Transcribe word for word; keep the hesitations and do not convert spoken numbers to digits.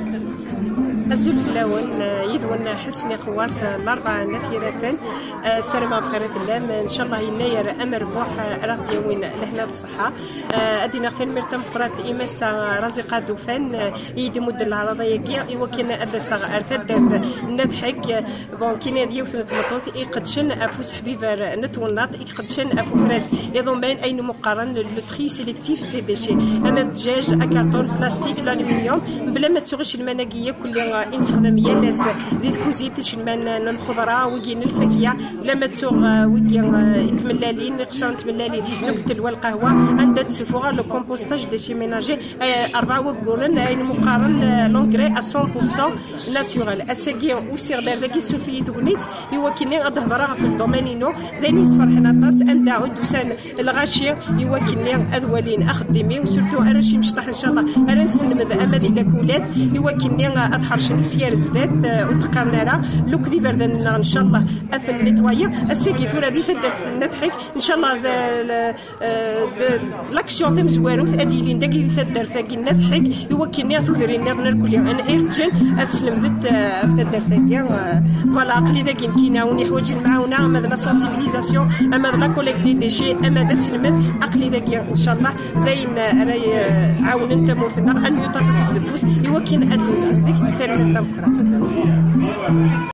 الزول في الاول يدون حسني قواس الاربعه نثيرثان سلامه بخير اللام ان شاء الله يناير امر بوح راه ديوين لهنا الصحه ادينا ثان مرتم قرات امس رزقه دوفان يدمد العرضيه كي يوكلنا ادس ارثد نضحك بون كي ديو تمطوس يقدشن افوس حبيبه نتولناط يقدشن افو فراس يضمن اين مقارن لو تري سيليكتيف دي ديشي اما الدجاج اكارطون بلاستيك الالومنيوم بلا ما تسوغش المناقيه كل نستخدم يالاس زيت كوزيت شلمان الخضره وكين الفاكهه لما تسوغ وكين تملالين قشان تملالين نكتل والقهوه عندها تسفوغ لو كومبوستاج دي شي ميناجي أربعة وقولن اي مقارن لونغري مية بالمية ناتورال اساكي وسير داكي السلفيه تغنيت يوكلني غتهضر في الدومينينو داني فرحنا طاس عندها عدوسان الغاشي يوكلني اذولين اخدمي وسورتو انا شي مشطح ان شاء الله انا نسلمد اما ديال لاكولات يوكلني اظهر شنو سيار زدات وتقارنا راه لوك دي فردان ان شاء الله اثن نيتوايا الساكي ثورة دي تدرت نضحك ان شاء الله لاكسيون ثم زوارو اديلين داكي تدر ثاكي نضحك يوكلني ثورين نظن الكل انا ايرجن اسلم ذات في تدر ثاكي فوالا عقلي ذاك كيناوني حوايج المعاونه اما لا سونسيبيليزاسيون اما لا كوليك دي ديشي اما دا سلمت عقلي ذاك ان شاء الله داين راي عاون انت موثنا ان يطرف في الدوس يوكل اتنسيز ديك سالم انت